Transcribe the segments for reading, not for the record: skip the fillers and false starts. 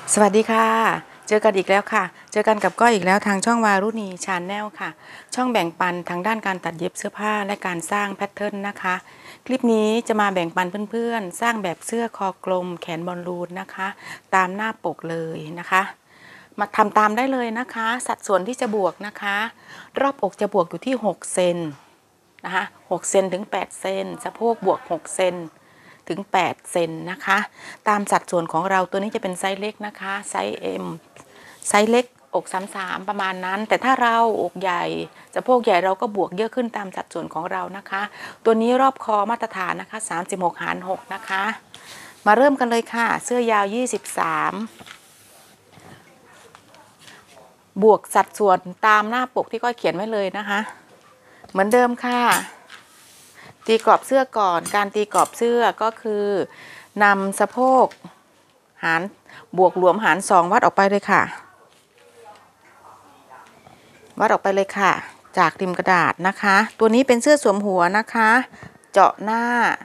สวัสดีค่ะเจอกันอีกแล้วค่ะเจอกันกับก้อยอีกแล้วทางช่องวารุณีชาแนลค่ะช่องแบ่งปันทางด้านการตัดเย็บเสื้อผ้าและการสร้างแพทเทิร์นนะคะคลิปนี้จะมาแบ่งปันเพื่อนๆสร้างแบบเสื้อคอกลมแขนบอลลูนนะคะตามหน้าปกเลยนะคะมาทำตามได้เลยนะคะสัดส่วนที่จะบวกนะคะรอบอกจะบวกอยู่ที่6เซนนะคะ6เซนถึง8เซนสะโพกบวก6เซนถึง8เซนนะคะตามสัดส่วนของเราตัวนี้จะเป็นไซส์เล็กนะคะไซส์ M ไซส์เล็กอก33ประมาณนั้นแต่ถ้าเราอกใหญ่สะโพกใหญ่เราก็บวกเยอะขึ้นตามสัดส่วนของเรานะคะตัวนี้รอบคอมาตรฐานนะคะ36หาร6นะคะมาเริ่มกันเลยค่ะเสื้อยาว23บวกสัดส่วนตามหน้าปกที่ก้อยเขียนไว้เลยนะคะเหมือนเดิมค่ะตีกรอบเสื้อก่อนการตีกรอบเสื้อก็คือนำสะโพกหารบวกรวมหาร2วัดออกไปเลยค่ะวัดออกไปเลยค่ะจากริมกระดาษนะคะตัวนี้เป็นเสื้อสวมหัวนะคะเจาะหน้า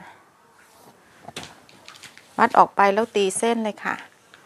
วัดออกไปแล้วตีเส้นเลยค่ะ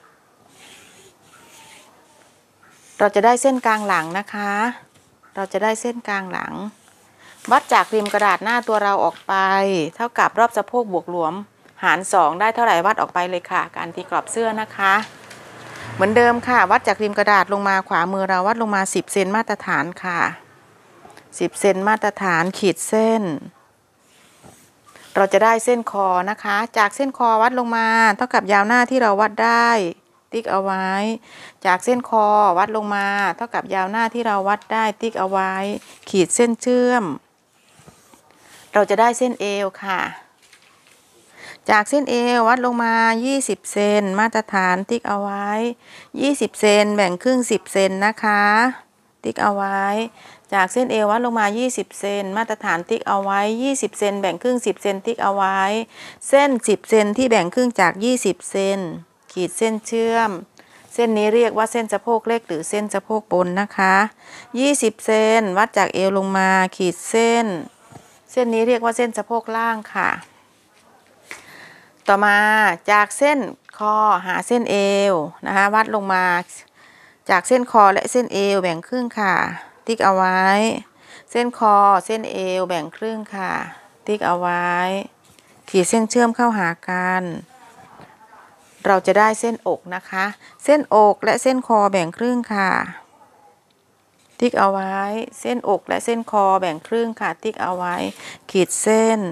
เราจะได้เส้นกลางหลังนะคะเราจะได้เส้นกลางหลังวัดจากริมกระดาษหน้าตัวเราออกไปเท่ากับรอบสะโพกบวกรวมหาร2ได้เท่าไหร่วัดออกไปเลยค่ะการตีกรอบเสื้อนะคะเหมือนเดิมค่ะวัดจากริมกระดาษลงมาขวามือเราวัดลงมา10เซนมาตรฐานค่ะ10เซนมาตรฐานขีดเส้นเราจะได้เส้นคอนะคะจากเส้นคอวัดลงมาเท่ากับยาวหน้าที่เราวัดได้ติ๊กเอาไว้จากเส้นคอวัดลงมาเท่ากับยาวหน้าที่เราวัดได้ติ๊กเอาไว้ขีดเส้นเชื่อมเราจะได้เส้นเอวค่ะจากเส้นเอววัดลงมา20เซนมาตรฐานติ๊กเอาไว้20เซนแบ่งครึ่ง10เซนนะคะติ๊กเอาไว้จากเส้นเอววัดลงมา20เซนมาตรฐานติ๊กเอาไว้20เซนแบ่งครึ่ง10เซนติ๊กเอาไว้เส้น10เซนที่แบ่งครึ่งจาก20เซนขีดเส้นเชื่อมเส้นนี้เรียกว่าเส้นสะโพกเล็กหรือเส้นสะโพกบนนะคะ20เซนวัดจากเอวลงมาขีดเส้นนี้เรียกว่าเส้นสะโพกล่างค่ะต่อมาจากเส้นคอหาเส้นเอวนะคะวัดลงมาจากเส้นคอและเส้นเอวแบ่งครึ่งค่ะติ๊กเอาไว้เส้นคอเส้นเอวแบ่งครึ่งค่ะติ๊กเอาไว้ขีดเส้นเชื่อมเข้าหากันเราจะได้เส้นอกนะคะเส้นอกและเส้นคอแบ่งครึ่งค่ะติ๊กเอาไว้เส้นอกและเส้นคอแบ่งครึ่งค่ะติ๊กเอาไว้ขีดเส้น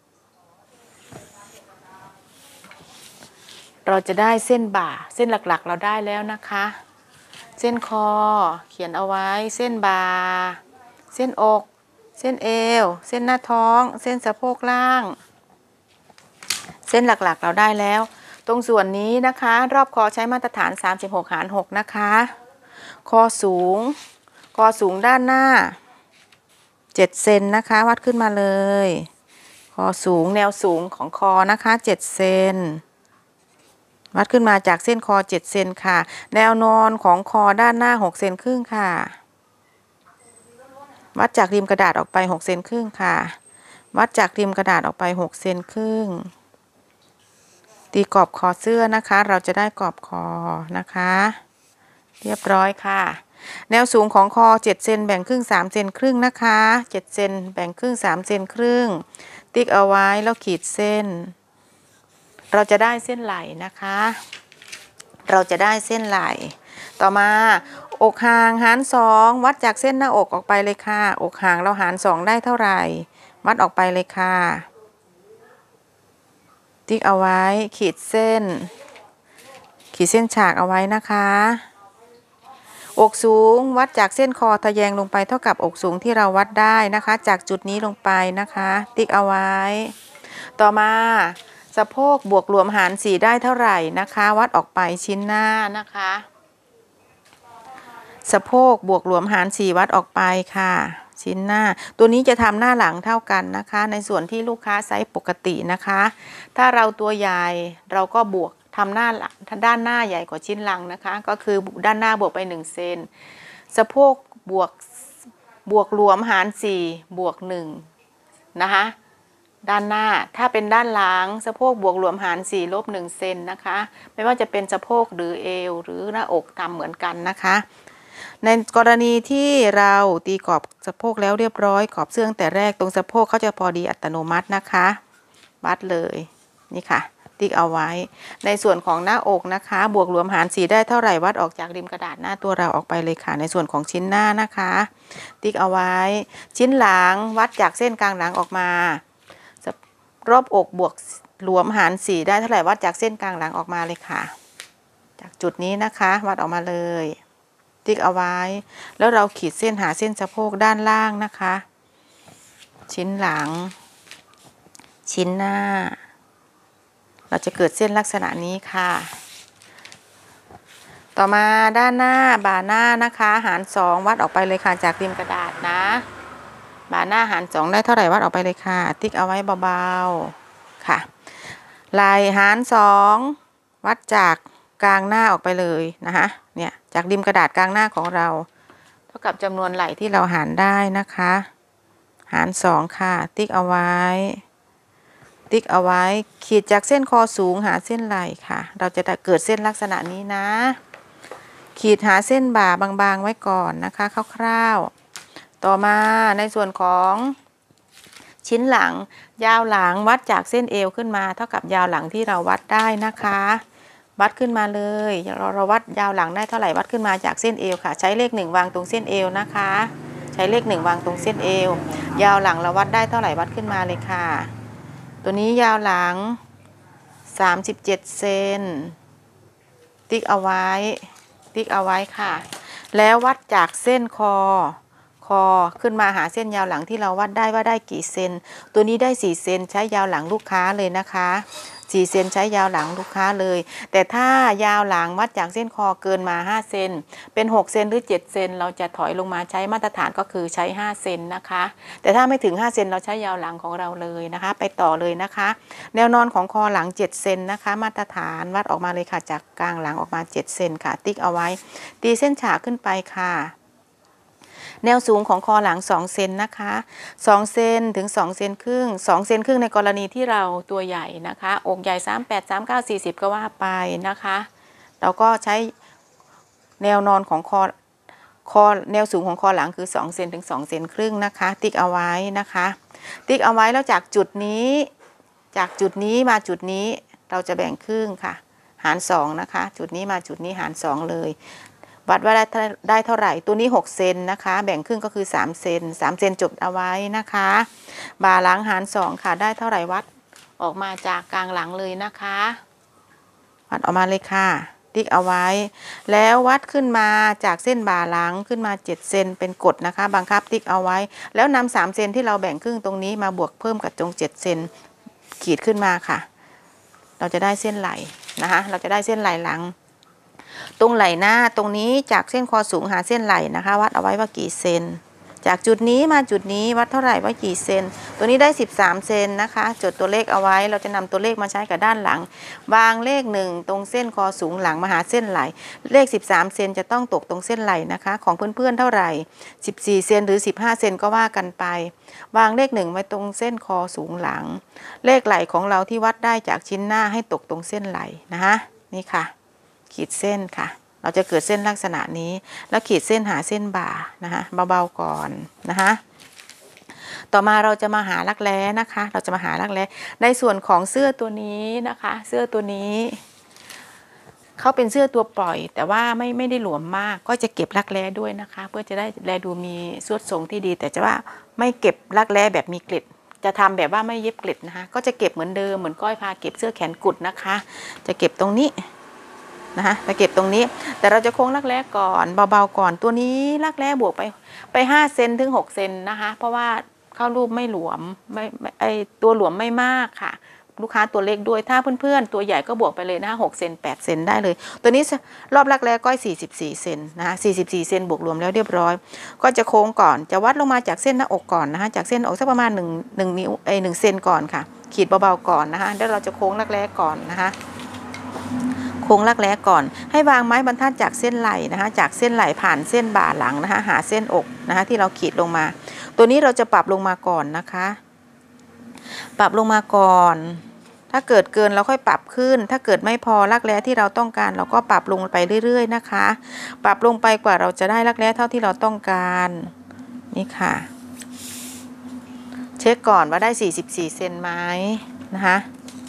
เราจะได้เส้นบ่าเส้นหลักๆเราได้แล้วนะคะเส้นคอเขียนเอาไว้เส้นบ่าเส้นอกเส้นเอวเส้นหน้าท้องเส้นสะโพกล่างเส้นหลักๆเราได้แล้วตรงส่วนนี้นะคะรอบคอใช้มาตรฐาน36หาร6นะคะคอสูงด้านหน้า7เซนนะคะวัดขึ้นมาเลยคอสูงแนวสูงของคอนะคะ7เซนวัดขึ้นมาจากเส้นคอ7เซนค่ะแนวนอนของคอด้านหน้า6เซนครึ่งค่ะวัดจากริมกระดาษออกไป6เซนครึ่งค่ะวัดจากริมกระดาษออกไป6เซนครึ่งตีกรอบคอเสื้อนะคะเราจะได้กรอบคอนะคะเรียบร้อยค่ะแนวสูงของคอ7เซนแบ่งครึ่ง3เซนครึ่งนะคะ7เซนแบ่งครึ่ง3เซนครึ่งติ๊กเอาไว้แล้วขีดเส้นเราจะได้เส้นไหล่นะคะเราจะได้เส้นไหล่ต่อมาอกห่างหาร2วัดจากเส้นหน้าอกออกไปเลยค่ะอกห่างเราหาร2ได้เท่าไหร่วัดออกไปเลยค่ะติ๊กเอาไว้ขีดเส้นฉากเอาไว้นะคะอกสูงวัดจากเส้นคอทะแยงลงไปเท่ากับอกสูงที่เราวัดได้นะคะจากจุดนี้ลงไปนะคะติ๊กเอาไว้ต่อมาสะโพกบวกรวมหาร4ได้เท่าไหร่นะคะวัดออกไปชิ้นหน้านะคะสะโพกบวกรวมหาร4วัดออกไปค่ะชิ้นหน้าตัวนี้จะทำหน้าหลังเท่ากันนะคะในส่วนที่ลูกค้าไซส์ปกตินะคะถ้าเราตัวใหญ่เราก็บวกทำหน้าด้านหน้าใหญ่กว่าชิ้นหลังนะคะก็คือด้านหน้าบวกไป1เซนสะโพกบวกรวมหาร4บวก1นะคะด้านหน้าถ้าเป็นด้านหลังสะโพกบวกหลวมหาร4 ลบ 1 เซนนะคะไม่ว่าจะเป็นสะโพกหรือเอวหรือหน้าอกทำเหมือนกันนะคะในกรณีที่เราตีกรอบสะโพกแล้วเรียบร้อยกรอบเสื้อตั้งแต่แรกตรงสะโพกเขาจะพอดีอัตโนมัตินะคะวัดเลยนี่ค่ะติ๊กเอาไว้ในส่วนของหน้าอกนะคะบวกหลวมหาร4ได้เท่าไหร่วัดออกจากริมกระดาษหน้าตัวเราออกไปเลยค่ะในส่วนของชิ้นหน้านะคะติ๊กเอาไว้ชิ้นหลังวัดจากเส้นกลางหลังออกมารอบอกบวกหลวมหาร4ได้เท่าไหร่วัดจากเส้นกลางหลังออกมาเลยค่ะจากจุดนี้นะคะวัดออกมาเลยติ๊กเอาไว้แล้วเราขีดเส้นหาเส้นสะโพกด้านล่างนะคะชิ้นหลังชิ้นหน้าเราจะเกิดเส้นลักษณะนี้ค่ะต่อมาด้านหน้าบ่าหน้านะคะหาร2วัดออกไปเลยค่ะจากริมกระดาษนะบ่าหน้าหาร2ได้เท่าไหร่วัดออกไปเลยค่ะติ๊กเอาไว้เบาๆค่ะไหล่หาร2วัดจากกลางหน้าออกไปเลยนะคะเนี่ยจากริมกระดาษกลางหน้าของเราเท่ากับจำนวนไหล่ที่เราหารได้นะคะหาร2ค่ะติ๊กเอาไว้ติ๊กเอาไว้ขีดจากเส้นคอสูงหาเส้นไหล่ค่ะเราจะเกิดเส้นลักษณะนี้นะขีดหาเส้นบ่าบางๆไว้ก่อนนะคะคร่าวๆต่อมาในส่วนของชิ้นหลังยาวหลังวัดจากเส้นเอวขึ้นมาเท่ากับยาวหลังที่เราวัดได้นะคะวัดขึ้นมาเลยเราวัดยาวหลังได้เท่าไหร่วัดขึ้นมาจากเส้นเอวค่ะใช้เลข1วางตรงเส้นเอวนะคะใช้เลข1วางตรงเส้นเอวยาวหลังเราวัดได้เท่าไหร่วัดขึ้นมาเลยค่ะตัวนี้ยาวหลัง37 เซนติ๊กเอาไว้ติ๊กเอาไว้ค่ะแล้ววัดจากเส้นคอขึ้นมาหาเส้นยาวหลังที่เราวัดได้ว่าได้กี่เซนตัวนี้ได้4 เซนใช้ยาวหลังลูกค้าเลยนะคะ4 เซนใช้ยาวหลังลูกค้าเลยแต่ถ้ายาวหลังวัดจากเส้นคอเกินมา5 เซนเป็น6 เซนหรือ7 เซนเราจะถอยลงมาใช้มาตรฐานก็คือใช้5 เซนนะคะแต่ถ้าไม่ถึง5 เซนเราใช้ยาวหลังของเราเลยนะคะไปต่อเลยนะคะแนวนอนของคอหลัง7 เซนนะคะมาตรฐานวัดออกมาเลยค่ะจากกลางหลังออกมา7 เซนค่ะติ๊กเอาไว้ตีเส้นฉากขึ้นไปค่ะแนวสูงของคอหลัง2 เซนนะคะ2 เซนถึง2 เซนครึ่ง2 เซนครึ่งในกรณีที่เราตัวใหญ่นะคะอกใหญ่38 39 40ก็ว่าไปนะคะเราก็ใช้แนวนอนของคอแนวสูงของคอหลังคือ2 เซนถึง2 เซนครึ่งนะคะติ๊กเอาไว้นะคะติ๊กเอาไว้แล้วจากจุดนี้มาจุดนี้เราจะแบ่งครึ่งค่ะหาร2นะคะจุดนี้มาจุดนี้หาร2เลยวัดว่าได้เท่าไหร่ตัวนี้6 เซนนะคะแบ่งครึ่งก็คือ3 เซน3 เซนจบเอาไว้นะคะบ่าหลังหาร2ค่ะได้เท่าไหร่วัดออกมาจากกลางหลังเลยนะคะวัดออกมาเลยค่ะติ๊กเอาไว้แล้ววัดขึ้นมาจากเส้นบ่าหลังขึ้นมา7 เซนเป็นกฎนะคะบังคับติ๊กเอาไว้แล้วนำ3 เซนที่เราแบ่งครึ่งตรงนี้มาบวกเพิ่มกับตรง7 เซนขีดขึ้นมาค่ะเราจะได้เส้นไหล่นะคะเราจะได้เส้นไหล่หลังตรงไหล่หน้าตรงนี้จากเส้นคอสูงหาเส้นไหล่นะคะวัดเอาไว้ว่ากี่เซนจากจุดนี้มาจุดนี้วัดเท่าไหร่ว่ากี่เซนตัวนี้ได้13 เซนนะคะจดตัวเลขเอาไว้เราจะนำตัวเลขมาใช้กับด้านหลังวางเลข1ตรงเส้นคอสูงหลังมาหาเส้นไหล่เลข13 เซนจะต้องตกตรงเส้นไหล่นะคะของเพื่อนๆเท่าไหร่14 เซนหรือ15 เซนก็ว่ากันไปวางเลข1ไว้ตรงเส้นคอสูงหลังเลขไหล่ของเราที่วัดได้จากชิ้นหน้าให้ตกตรงเส้นไหล่นะคะนี่ค่ะขีดเส้นค่ะเราจะเกิดเส้นลักษณะนี้แล้วขีดเส้นหาเส้นบ่านะคะเบาๆก่อนนะคะต่อมาเราจะมาหารักแร้นะคะเราจะมาหารักแร้ในส่วนของเสื้อตัวนี้นะคะเสื้อตัวนี้เขาเป็นเสื้อตัวปล่อยแต่ว่าไม่ได้หลวมมากก็จะเก็บรักแร้ด้วยนะคะเพื่อจะได้แลดูมีสวดทรงที่ดีแต่จะว่าไม่เก็บรักแร้แบบมีเกล็ดจะทำแบบว่าไม่เย็บเกล็ดนะคะก็จะเก็บเหมือนเดิมเหมือนก้อยพาเก็บเสื้อแขนกุดนะคะจะเก็บตรงนี้นะคะไปเก็บตรงนี้แต่เราจะโค้งรักแร้ก่อนเบาๆก่อนตัวนี้รักแร้บวกไป5 เซนถึง6 เซนนะคะเพราะว่าเข้ารูปไม่หลวมไม่ตัวหลวมไม่มากค่ะลูกค้าตัวเล็กด้วยถ้าเพื่อนๆตัวใหญ่ก็บวกไปเลยนะ6 เซน8 เซนได้เลยตัวนี้รอบรักแร้ก้อย44 เซนนะคะ44 เซนบวกรวมแล้วเรียบร้อยก็จะโค้งก่อนจะวัดลงมาจากเส้นหน้าอกก่อนนะคะจากเส้นอกสักประมาณ1 นิ้ว1 เซนก่อนค่ะขีดเบาๆก่อนนะคะแล้วเราจะโค้งรักแร้ก่อนนะคะโค้งรักแร้ก่อนให้วางไม้บรรทัดจากเส้นไหล่นะคะจากเส้นไหล่ผ่านเส้นบ่าหลังนะคะหาเส้นอกนะคะที่เราขีดลงมาตัวนี้เราจะปรับลงมาก่อนนะคะปรับลงมาก่อนถ้าเกิดเกินเราค่อยปรับขึ้นถ้าเกิดไม่พอรักแร้ที่เราต้องการเราก็ปรับลงไปเรื่อยๆนะคะปรับลงไปกว่าเราจะได้รักแร้เท่าที่เราต้องการนี่ค่ะเช็คก่อนว่าได้44เซนไหมนะคะ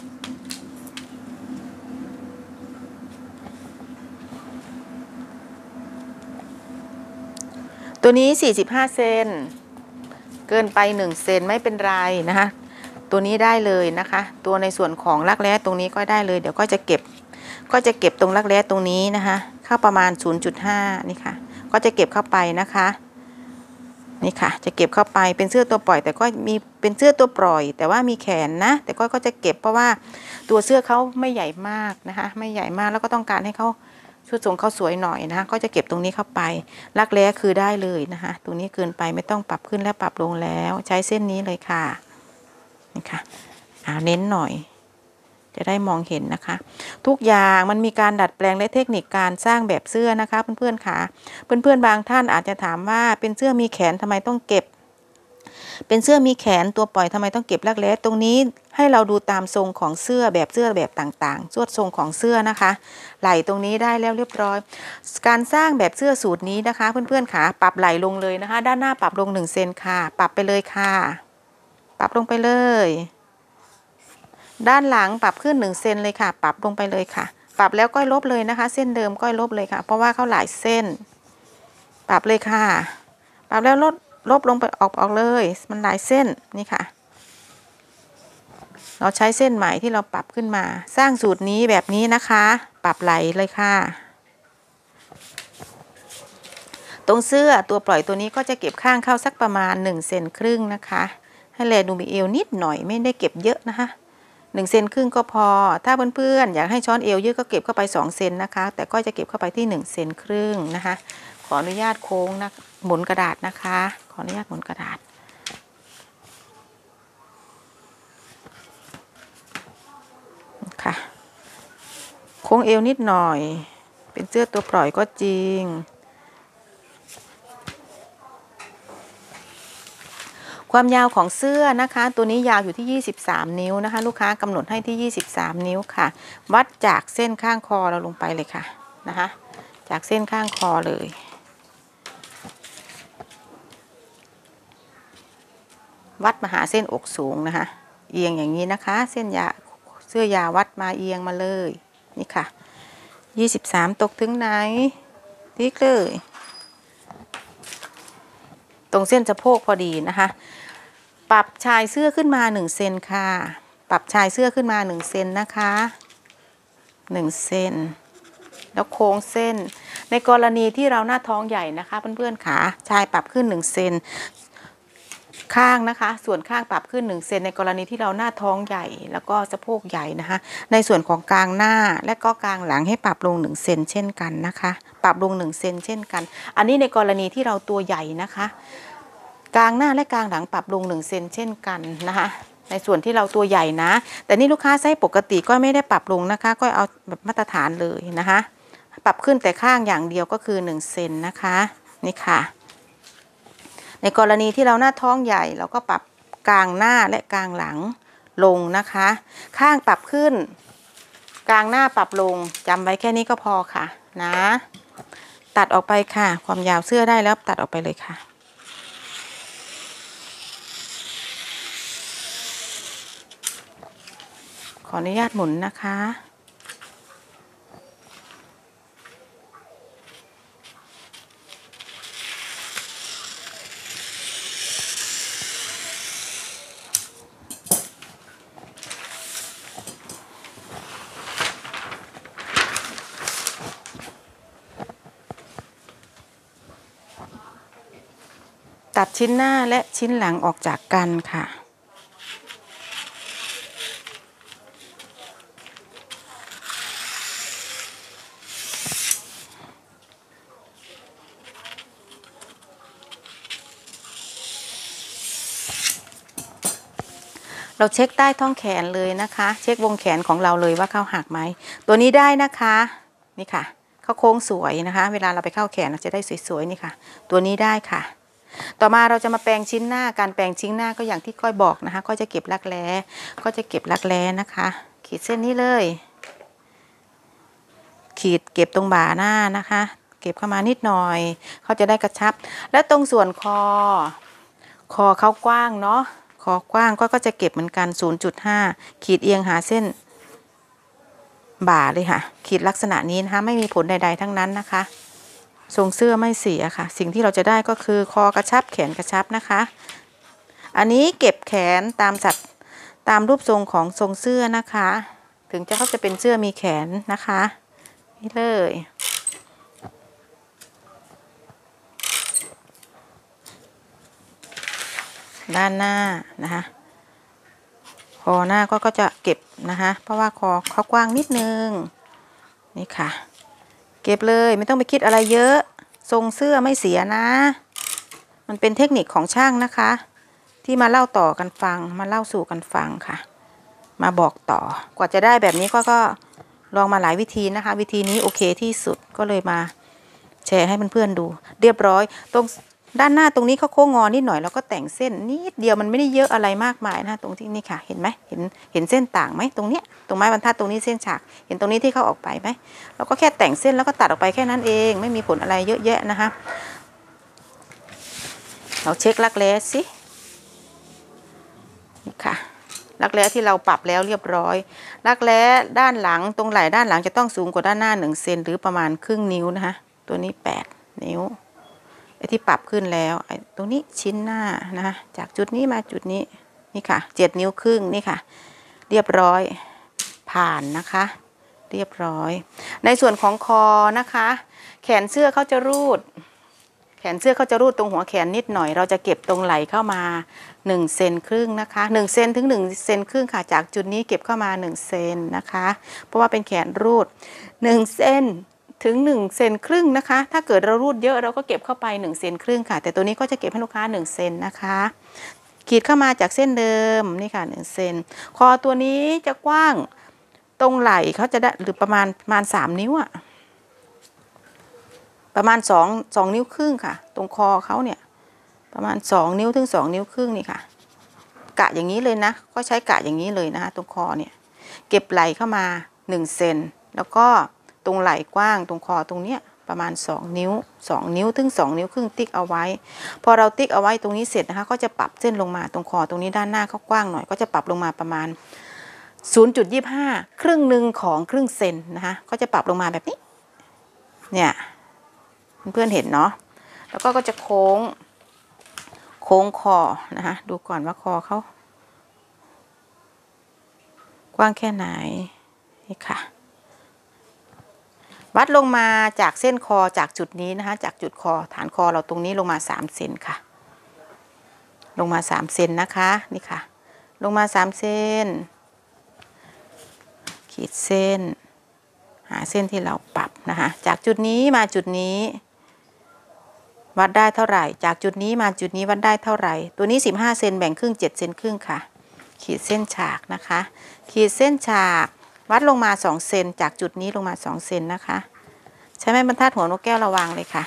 ตัวนี้45เซนเกินไป1เซนไม่เป็นไรนะคะตัวนี้ได้เลยนะคะตัวในส่วนของรักแร้ตรงนี้ก็ได้เลยเดี๋ยวก็จะเก็บตรงรักแร้ตรงนี้นะคะเข้าประมาณ 0.5 นี่ค่ะก็จะเก็บเข้าไปนะคะนี่ค่ะจะเก็บเข้าไปเป็นเสื้อตัวปล่อยแต่ก็มีเป็นเสื้อตัวปล่อยแต่ว่ามีแขนนะแต่ก็จะเก็บเพราะว่าตัวเสื้อเขาไม่ใหญ่มากนะคะไม่ใหญ่มากแล้วก็ต้องการให้เขาชุดทรงเขาสวยหน่อยนะคะก็จะเก็บตรงนี้เข้าไปรักแร้คือได้เลยนะคะตรงนี้เกินไปไม่ต้องปรับขึ้นและปรับลงแล้วใช้เส้นนี้เลยค่ะนี่ค่ะเน้นหน่อยจะได้มองเห็นนะคะทุกอย่างมันมีการดัดแปลงและเทคนิคการสร้างแบบเสื้อนะคะเพื่อนๆค่ะเพื่อนๆบางท่านอาจจะถามว่าเป็นเสื้อมีแขนทำไมต้องเก็บเป็นเสื้อมีแขนตัวปล่อยทำไมต้องเก็บรักแร้ตรงนี้ให้เราดูตามทรงของเสื้อแบบต่างๆส่วนทรงของเสื้อนะคะไหล่ตรงนี้ได้แล้วเรียบร้อยการสร้างแบบเสื้อสูตรนี้นะคะเพื่อนๆค่ะปรับไหล่ลงเลยนะคะด้านหน้าปรับลง1เซนค่ะปรับไปเลยค่ะปรับลงไปเลยด้านหลังปรับขึ้น1เซนเลยค่ะปรับลงไปเลยค่ะปรับแล้วก้อยลบเลยนะคะเส้นเดิมก้อยลบเลยค่ะเพราะว่าเขาหลายเส้นปรับเลยค่ะปรับแล้วลบลงไปออกเลยมันหลายเส้นนี่ค่ะเราใช้เส้นใหม่ที่เราปรับขึ้นมาสร้างสูตรนี้แบบนี้นะคะปรับไหลเลยค่ะตรงเสื้อตัวปล่อยตัวนี้ก็จะเก็บข้างเข้าสักประมาณ1เซนครึ่งนะคะให้แลดูมีเอวนิดหน่อยไม่ได้เก็บเยอะนะคะ1เซนครึ่งก็พอถ้าเพื่อนๆอยากให้ช้อนเอวยืดก็เก็บเข้าไป2เซนนะคะแต่ก็จะเก็บเข้าไปที่1เซนครึ่งนะคะขออนุญาตโค้งนะหมุนกระดาษนะคะขออนุญาตหมุนกระดาษค่ะโค้งเอวนิดหน่อยเป็นเสื้อตัวปล่อยก็จริงความยาวของเสื้อนะคะตัวนี้ยาวอยู่ที่23นิ้วนะคะลูกค้ากำหนดให้ที่23นิ้วค่ะวัดจากเส้นข้างคอเราลงไปเลยค่ะนะคะจากเส้นข้างคอเลยวัดมาหาเส้นอกสูงนะคะเอียงอย่างนี้นะคะเส้นยาเสื้อยาววัดมาเอียงมาเลยนี่ค่ะ23ตกถึงไหนติ๊กเลยตรงเส้นสะโพกพอดีนะคะปรับชายเสื้อขึ้นมา1เซนค่ะปรับชายเสื้อขึ้นมา1เซนนะคะ1เซนแล้วโค้งเส้นในกรณีที่เราหน้าท้องใหญ่นะคะเพื่อนๆขาชายปรับขึ้น1เซนข้างนะคะส่วนข้างปรับขึ้น1เซนในกรณีที่เราหน้าท้องใหญ่แล้วก็สะโพกใหญ่นะคะในส่วนของกลางหน้าและก็กลางหลังให้ปรับลง1เซนเช่นกันนะคะปรับลง1เซนเช่นกันอันนี้ในกรณีที่เราตัวใหญ่นะคะกลางหน้าและกลางหลังปรับลง1เซนเช่นกันนะคะในส่วนที่เราตัวใหญ่นะแต่นี่ลูกค้าไซส์ปกติก็ไม่ได้ปรับลงนะคะก็เอาแบบมาตรฐานเลยนะคะปรับขึ้นแต่ข้างอย่างเดียวก็คือ1เซนนะคะนี่ค่ะในกรณีที่เราหน้าท้องใหญ่เราก็ปรับกลางหน้าและกลางหลังลงนะคะข้างปรับขึ้นกลางหน้าปรับลงจำไว้แค่นี้ก็พอค่ะนะตัดออกไปค่ะความยาวเสื้อได้แล้วตัดออกไปเลยค่ะขออนุญาตหมุนนะคะตัดชิ้นหน้าและชิ้นหลังออกจากกันค่ะเราเช็คใต้ท้องแขนเลยนะคะเช็ควงแขนของเราเลยว่าเข้าหักไหมตัวนี้ได้นะคะนี่ค่ะเขาโค้งสวยนะคะเวลาเราไปเข้าแขนเราจะได้สวยๆนี่ค่ะตัวนี้ได้ค่ะต่อมาเราจะมาแปรงชิ้นหน้าการแปรงชิ้นหน้าก็อย่างที่ก้อยบอกนะคะก็จะเก็บรักแร้นะคะ ขีดเส้นนี้เลยขีดเก็บตรงบ่าหน้านะคะเก็บเข้ามานิดหน่อยเขาจะได้กระชับแล้วตรงส่วนคอเขากว้างเนาะคอกว้างก็จะเก็บเหมือนกัน 0.5 ขีดเอียงหาเส้นบ่าเลยค่ะขีดลักษณะนี้นะคะไม่มีผลใดๆทั้งนั้นนะคะทรงเสื้อไม่เสียค่ะสิ่งที่เราจะได้ก็คือคอกระชับแขนกระชับนะคะอันนี้เก็บแขนตามรูปทรงของทรงเสื้อนะคะถึงเขาจะเป็นเสื้อมีแขนนะคะนี่เลยด้านหน้านะคะคอหน้าก็จะเก็บนะคะเพราะว่าคอเขากว้างนิดนึงนี่ค่ะเก็บเลยไม่ต้องไปคิดอะไรเยอะทรงเสื้อไม่เสียนะมันเป็นเทคนิคของช่างนะคะที่มาเล่าต่อกันฟังมาเล่าสู่กันฟังค่ะมาบอกต่อกว่าจะได้แบบนี้ก็ลองมาหลายวิธีนะคะวิธีนี้โอเคที่สุดก็เลยมาแชร์ให้เพื่อนๆดูเรียบร้อยตรงด้านหน้าตรงนี้เขาโค้งงอนิดหน่อยแล้วก็แต่งเส้นนิดเดียวมันไม่ได้เยอะอะไรมากมายนะตรงที่นี่ค่ะเห็นไหมเห็นเส้นต่างไหมตรงเนี้ยตรงไม้บรรทัดตรงนี้เส้นฉากเห็นตรงนี้ที่เขาออกไปไหมเราก็แค่แต่งเส้นแล้วก็ตัดออกไปแค่นั้นเองไม่มีผลอะไรเยอะแยะนะคะเราเช็ครักแร้สินี่ค่ะรักแร้ที่เราปรับแล้วเรียบร้อยรักแร้ด้านหลังตรงไหล่ด้านหลังจะต้องสูงกว่าด้านหน้า1 เซนหรือประมาณครึ่งนิ้วนะคะตัวนี้8 นิ้วไอ้ที่ปรับขึ้นแล้วไอ้ตรงนี้ชิ้นหน้านะคะจากจุดนี้มาจุดนี้นี่ค่ะ7 นิ้วครึ่งนี่ค่ะเรียบร้อยผ่านนะคะเรียบร้อยในส่วนของคอนะคะแขนเสื้อเขาจะรูดตรงหัวแขนนิดหน่อยเราจะเก็บตรงไหล่เข้ามา1 เซนครึ่งนะคะ1 เซนถึง1 เซนครึ่งค่ะจากจุดนี้เก็บเข้ามา1 เซนนะคะเพราะว่าเป็นแขนรูด1 เซนถึง1 เซนครึ่งนะคะถ้าเกิดเรารูดเยอะเราก็เก็บเข้าไป1 เซนครึ่งค่ะแต่ตัวนี้ก็จะเก็บให้ลูกค้า1 เซนนะคะขีดเข้ามาจากเส้นเดิมนี่ค่ะ1 เซนคอตัวนี้จะกว้างตรงไหล่เขาจะได้หรือประมาณ3 นิ้วอะประมาณ2 นิ้วครึ่งค่ะตรงคอเขาเนี่ยประมาณ2 นิ้วถึง2 นิ้วครึ่งนี่ค่ะกะอย่างนี้เลยนะก็ใช้กะอย่างนี้เลยนะคะตรงคอเนี่ยเก็บไหล่เข้ามา1 เซนแล้วก็ตรงไหล่กว้างตรงคอตรงเนี้ยประมาณ2 นิ้วถึง2 นิ้วครึ่งติ๊กเอาไว้พอเราติ๊กเอาไว้ตรงนี้เสร็จนะคะก็จะปรับเส้นลงมาตรงคอตรงนี้ด้านหน้าเขากว้างหน่อยก็จะปรับลงมาประมาณ 0.25 ครึ่งหนึ่งของครึ่งเซนนะคะก็จะปรับลงมาแบบนี้เนี่ยเพื่อนๆเห็นเนาะแล้วก็จะโค้งคอนะคะดูก่อนว่าคอเขากว้างแค่ไหนนี่ค่ะวัดลงมาจากเส้นคอจากจุดนี้นะคะจากจุดคอฐานคอเราตรงนี้ลงมา3 เซนค่ะลงมา3 เซนนะคะนี่ค่ะลงมา3 เซนขีดเส้นหาเส้นที่เราปรับนะคะจากจุดนี้มาจุดนี้วัดได้เท่าไหร่จากจุดนี้มาจุดนี้วัดได้เท่าไหร่ตัวนี้15 เซนแบ่งครึ่ง7 เซนครึ่งค่ะขีดเส้นฉากนะคะขีดเส้นฉากวัดลงมา2 เซนจากจุดนี้ลงมา2 เซนนะคะใช้ไม้บรรทัดหัวนกแก้วระวังเลยค่ะ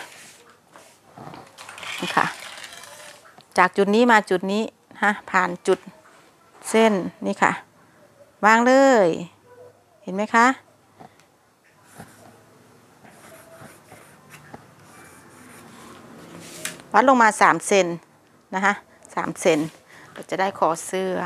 นี่ค่ะจากจุดนี้มาจุดนี้ผ่านจุดเส้นนี่ค่ะวางเลยเห็นไหมคะวัดลงมา3 เซนนะคะ3 เซนเราจะได้คอเสื้อ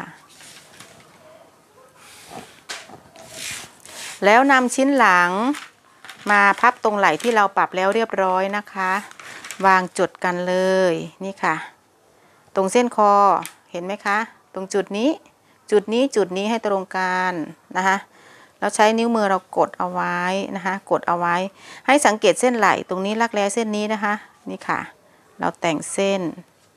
แล้วนำชิ้นหลังมาพับตรงไหล่ที่เราปรับแล้วเรียบร้อยนะคะวางจุดกันเลยนี่ค่ะตรงเส้นคอเห็นไหมคะตรงจุดนี้ให้ตรงกันนะคะเราใช้นิ้วมือเรากดเอาไว้นะคะกดเอาไว้ให้สังเกตเส้นไหล่ตรงนี้รักแร้เส้นนี้นะคะนี่ค่ะเราแต่งเส้น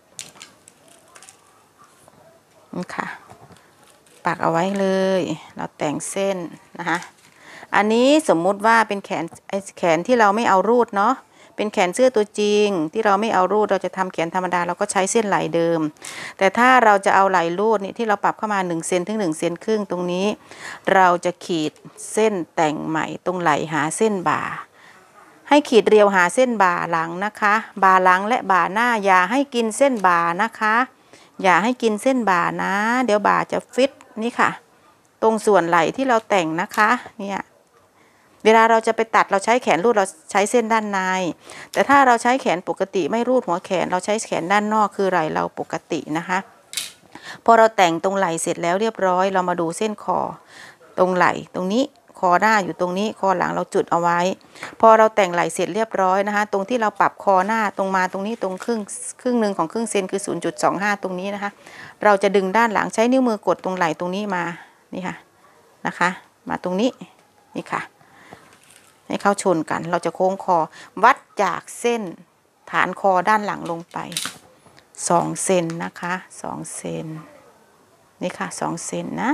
นี่ค่ะปักเอาไว้เลยเราแต่งเส้นนะคะอันนี้สมมุติว่าเป็นแขนที่เราไม่เอารูดเนาะเป็นแขนเสื้อตัวจริงที่เราไม่เอารูดเราจะทำแขนธรรมดาเราก็ใช้เส้นไหล่เดิมแต่ถ้าเราจะเอาไหล่รูดนี่ที่เราปรับเข้ามา1 เซนถึง1 เซนครึ่งตรงนี้เราจะขีดเส้นแต่งใหม่ตรงไหล่หาเส้นบ่าให้ขีดเรียวหาเส้นบ่าหลังนะคะบ่าหลังและบ่าหน้าอย่าให้กินเส้นบ่านะคะอย่าให้กินเส้นบ่านะเดี๋ยวบ่าจะฟิตนี่ค่ะตรงส่วนไหล่ที่เราแต่งนะคะเนี่ยเวลาเราจะไปตัดเราใช้แขนรูดเราใช้เส้นด้านในแต่ถ้าเราใช้แขนปกติไม่รูดหัวแขนเราใช้แขนด้านนอกคือไหล่เราปกตินะคะพอเราแต่งตรงไหล่เสร็จแล้วเรียบร้อยเรามาดูเส้นคอตรงไหล่ตรงนี้คอหน้าอยู่ตรงนี้คอหลังเราจุดเอาไว้พอเราแต่งไหล่เสร็จเรียบร้อยนะคะตรงที่เราปรับคอหน้าตรงมาตรงนี้ตรงครึ่งหนึ่งของครึ่งเซนคือ 0.25 ตรงนี้นะคะเราจะดึงด้านหลังใช้นิ้วมือกดตรงไหล่ตรงนี้มานี่ค่ะนะคะมาตรงนี้นี่ค่ะให้เข้าชนกันเราจะโค้งคอวัดจากเส้นฐานคอด้านหลังลงไป2 เซนนะคะ2 เซนนี่ค่ะ2 เซนนะ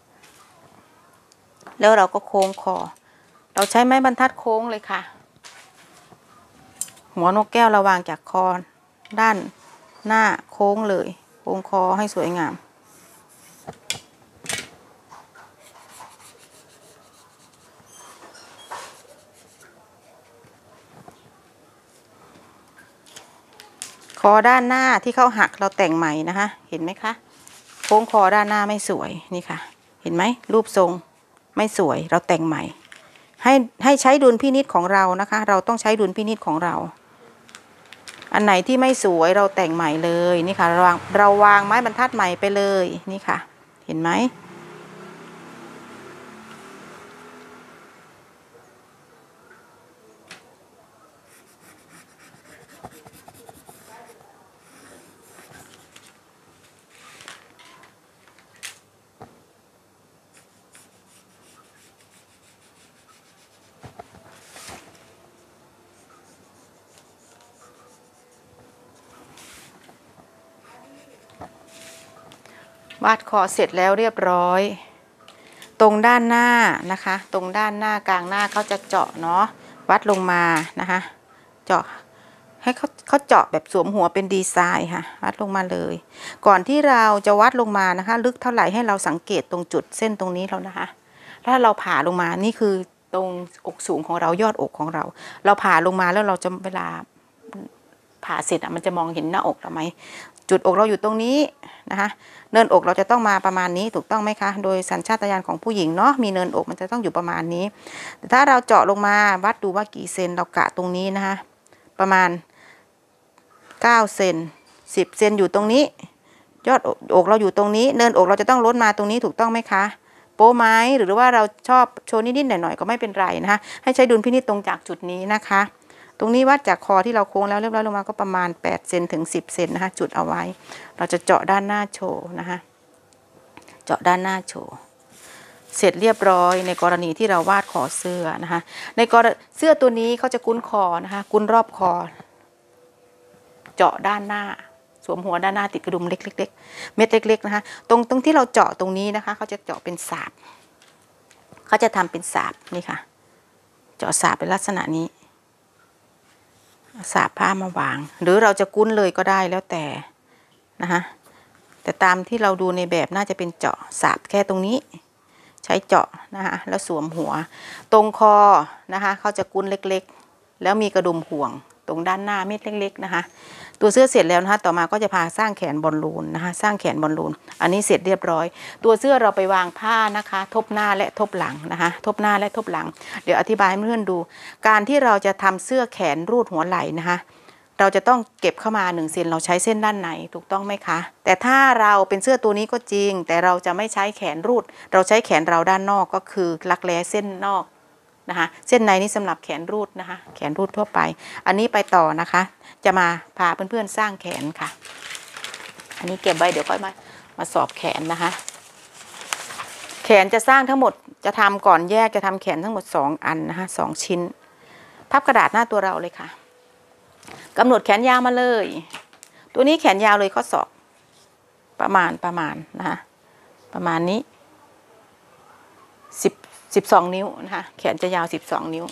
แล้วเราก็โค้งคอเราใช้ไม้บรรทัดโค้งเลยค่ะหัวนกแก้วระวางจากคอด้านหน้าโค้งเลยโค้งคอให้สวยงามคอด้านหน้าที่เขาหักเราแต่งใหม่นะคะเห็นไหมคะโค้งคอด้านหน้าไม่สวยนี่ค่ะเห็นไหมรูปทรงไม่สวยเราแต่งใหม่ให้ใช้ดุลพินิจของเรานะคะเราต้องใช้ดุลพินิจของเราอันไหนที่ไม่สวยเราแต่งใหม่เลยนี่ค่ะเราวางไม้บรรทัดใหม่ไปเลยนี่ค่ะเห็นไหมวาดคอเสร็จแล้วเรียบร้อยตรงด้านหน้านะคะตรงด้านหน้ากลางหน้าเขาจะเจาะเนาะวัดลงมานะคะเจาะให้เขาเจาะแบบสวมหัวเป็นดีไซน์ค่ะวัดลงมาเลยก่อนที่เราจะวัดลงมานะคะลึกเท่าไหร่ให้เราสังเกตตรงจุดเส้นตรงนี้แล้วนะคะถ้าเราผ่าลงมานี่คือตรงอกสูงของเรายอดอกของเราผ่าลงมาแล้วเราจะเวลาผ่าเสร็จมันจะมองเห็นหน้าอกเราไหมจุดอกเราอยู่ตรงนี้นะคะเนินอกเราจะต้องมาประมาณนี้ถูกต้องไหมคะโดยสัญชาตญาณของผู้หญิงเนาะมีเนินอกมันจะต้องอยู่ประมาณนี้แต่ถ้าเราเจาะลงมาวัดดูว่ากี่เซนเรากะตรงนี้นะคะประมาณ9 เซน10 เซนอยู่ตรงนี้ยอดอกเราอยู่ตรงนี้เนินอกเราจะต้องล้นมาตรงนี้ถูกต้องไหมคะโป๊ไหมหรือว่าเราชอบโชว์นิดๆหน่อยๆก็ไม่เป็นไรนะคะให้ใช้ดุลพินิจตรงจากจุดนี้นะคะตรงนี้วัดจากคอที่เราโค้งแล้วเรียบร้อยลงมาก็ประมาณ8 เซนถึง10 เซนนะคะจุดเอาไว้เราจะเจาะด้านหน้าโชว์นะคะเจาะด้านหน้าโชว์เสร็จเรียบร้อยในกรณีที่เราวาดคอเสื้อนะคะในกรณีเสื้อตัวนี้เขาจะกุ้นคอนะคะกุ้นรอบคอเจาะด้านหน้าสวมหัวด้านหน้าติดกระดุมเล็กๆเม็ดเล็กๆนะคะตรงที่เราเจาะตรงนี้นะคะเขาจะเจาะเป็นสาบเขาจะทำเป็นสาบนี่ค่ะเจาะสาบเป็นลักษณะนี้สาบผ้ามาวางหรือเราจะกุ้นเลยก็ได้แล้วแต่นะคะแต่ตามที่เราดูในแบบน่าจะเป็นเจาะสาบแค่ตรงนี้ใช้เจาะนะคะแล้วสวมหัวตรงคอนะคะเขาจะกุ้นเล็กๆแล้วมีกระดุมห่วงตรงด้านหน้าเม็ดเล็กๆนะคะตัวเสื้อเสร็จแล้วนะคะต่อมาก็จะพาสร้างแขนบอลลูนนะคะสร้างแขนบอลลูนอันนี้เสร็จเรียบร้อยตัวเสื้อเราไปวางผ้านะคะทบหน้าและทบหลังนะคะทบหน้าและทบหลังเดี๋ยวอธิบายให้เพื่อนดูการที่เราจะทำเสื้อแขนรูดหัวไหล่นะคะเราจะต้องเก็บเข้ามา1 เซนเราใช้เส้นด้านในถูกต้องไหมคะแต่ถ้าเราเป็นเสื้อตัวนี้ก็จริงแต่เราจะไม่ใช้แขนรูดเราใช้แขนเราด้านนอกก็คือรักแร้เส้นนอกนะคะเส้นในนี้สำหรับแขนรูดนะคะแขนรูดทั่วไปอันนี้ไปต่อนะคะจะมาพาเพื่อนๆสร้างแขนค่ะอันนี้เก็บไว้เดี๋ยวค่อยมาสอบแขนนะคะแขนจะสร้างทั้งหมดจะทำก่อนแยกจะทำแขนทั้งหมด2 อันนะคะ2 ชิ้นพับกระดาษหน้าตัวเราเลยค่ะกำหนดแขนยาวมาเลยตัวนี้แขนยาวเลยข้อศอกประมาณนะคะประมาณนี้12 นิ้วนะคะแขนจะยาว12 นิ้ว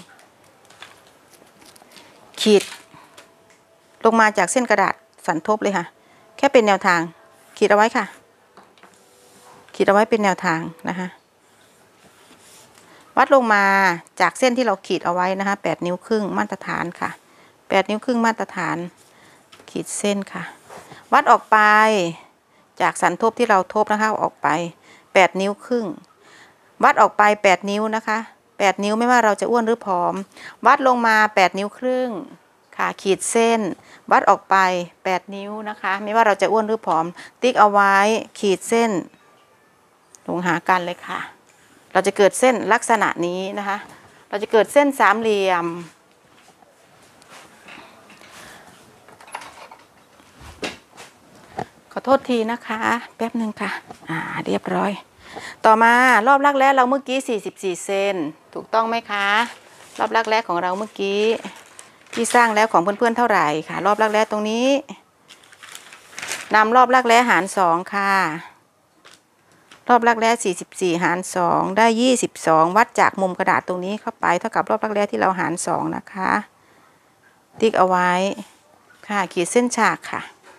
ขีดลงมาจากเส้นกระดาษสันทบเลยค่ะแค่เป็นแนวทางขีดเอาไว้ค่ะขีดเอาไว้เป็นแนวทางนะคะวัดลงมาจากเส้นที่เราขีดเอาไว้นะคะ8 นิ้วครึ่งมาตรฐานค่ะ8 นิ้วครึ่งมาตรฐานขีดเส้นค่ะวัดออกไปจากสันทบที่เราทบนะคะออกไป8 นิ้วครึ่งวัดออกไป8 นิ้วนะคะ8 นิ้วไม่ว่าเราจะอ้วนหรือผอมวัดลงมา8 นิ้วครึ่งค่ะขีดเส้นวัดออกไป8 นิ้วนะคะไม่ว่าเราจะอ้วนหรือผอมติ๊กเอาไว้ขีดเส้นลงหากันเลยค่ะเราจะเกิดเส้นลักษณะนี้นะคะเราจะเกิดเส้นสามเหลี่ยมขอโทษทีนะคะแป๊บหนึ่งค่ะเรียบร้อยต่อมารอบรักแร้เราเมื่อกี้44 เซนถูกต้องไหมคะรอบรักแร้ของเราเมื่อกี้ที่สร้างแล้วของเพื่อนๆเท่าไหร่ค่ะรอบรักแร้ตรงนี้นำรอบรักแร้หาร2ค่ะรอบรักแร้44หาร2ได้22วัดจากมุมกระดาษตรงนี้เข้าไปเท่ากับรอบรักแร้ที่เราหาร2นะคะติ๊กเอาไว้ค่ะขีดเส้นฉากค่ะ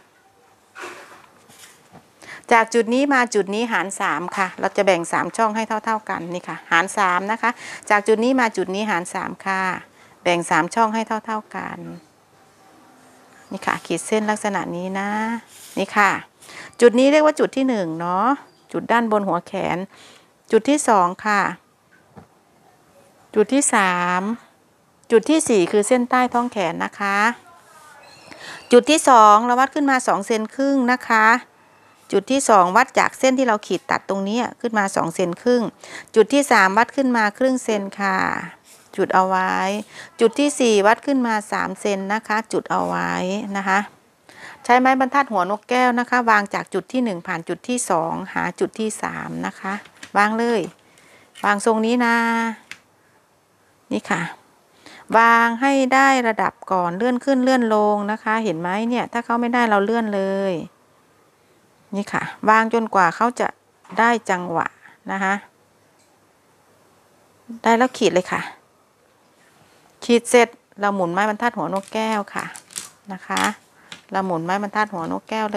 จากจุดนี้มาจุดนี้หาร3ค่ะเราจะแบ่ง3ช่องให้เท่ากันนี่ค่ะหาร3นะคะจากจุดนี้มาจุดนี้หาร3ค่ะแบ่ง3ช่องให้เท่ากันนี่ค่ะขีดเส้นลักษณะนี้นะนี่ค่ะจุดนี้เรียกว่าจุดที่1เนาะจุดด้านบนหัวแขนจุดที่2ค่ะจุดที่3จุดที่4คือเส้นใต้ท้องแขนนะคะจุดที่2เราวัดขึ้นมา2 เซนครึ่งนะคะจุดที่2วัดจากเส้นที่เราขีดตัดตรงนี้ขึ้นมา2 เซนครึ่งจุดที่3วัดขึ้นมาครึ่งเซนค่ะจุดเอาไว้จุดที่4วัดขึ้นมา3 เซนนะคะจุดเอาไว้นะคะใช้ไม้บรรทัดหัวนกแก้วนะคะวางจากจุดที่1ผ่านจุดที่2หาจุดที่3นะคะวางเลยวางทรงนี้นะนี่ค่ะวางให้ได้ระดับก่อนเลื่อนขึ้นเลื่อนลงนะคะเห็นไหมเนี่ยถ้าเขาไม่ได้เราเลื่อนเลยนี่ค่ะวางจนกว่าเขาจะได้จังหวะนะคะได้แล้วขีดเลยค่ะขีดเสร็จเราหมุนไม้บรรทัดหัวนกแก้วค่ะนะคะเราหมุนไม้บรรทัดหัวนกแก้วเล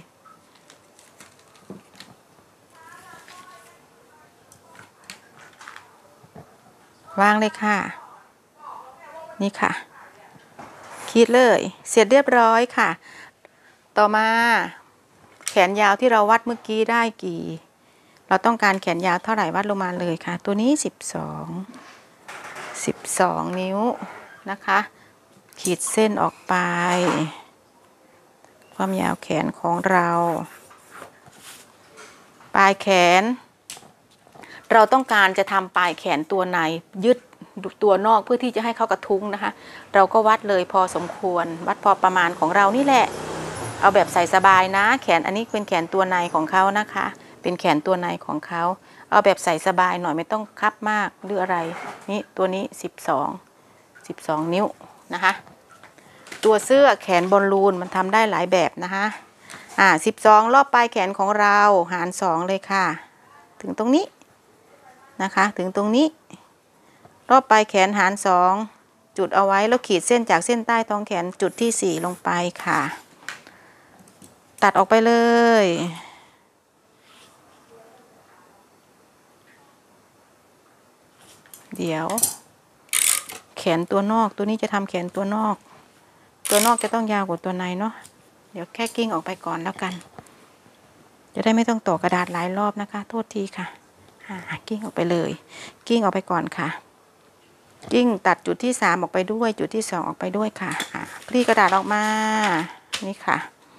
ยวางเลยค่ะนี่ค่ะขีดเลยเสร็จเรียบร้อยค่ะต่อมาแขนยาวที่เราวัดเมื่อกี้ได้กี่เราต้องการแขนยาวเท่าไหร่วัดลงมาเลยค่ะตัวนี้12 นิ้วนะคะขีดเส้นออกไปความยาวแขนของเราปลายแขนเราต้องการจะทำปลายแขนตัวในยึดตัวนอกเพื่อที่จะให้เขากระทุ้งนะคะเราก็วัดเลยพอสมควรวัดพอประมาณของเรานี่แหละเอาแบบใส่สบายนะแขนอันนี้เป็นแขนตัวในของเขานะคะเป็นแขนตัวในของเขาเอาแบบใส่สบายหน่อยไม่ต้องคับมากหรืออะไรนี่ตัวนี้12 นิ้วนะคะตัวเสื้อแขนบอลลูนมันทำได้หลายแบบนะคะ12รอบปลายแขนของเราหาร2เลยค่ะถึงตรงนี้นะคะถึงตรงนี้รอบปลายแขนหาร2จุดเอาไว้แล้วขีดเส้นจากเส้นใต้ท้องแขนจุดที่4ลงไปค่ะตัดออกไปเลยเดี๋ยวแขนตัวนอกตัวนี้จะทำแขนตัวนอกจะต้องยาวกว่าตัวในเนาะเดี๋ยวแค่กิ้งออกไปก่อนแล้วกันจะได้ไม่ต้องต่อกระดาษหลายรอบนะคะโทษทีค่ะกิ้งออกไปเลยกิ้งออกไปก่อนค่ะกิ้งตัดจุดที่3ออกไปด้วยจุดที่2ออกไปด้วยค่ะคลี่กระดาษออกมานี่ค่ะ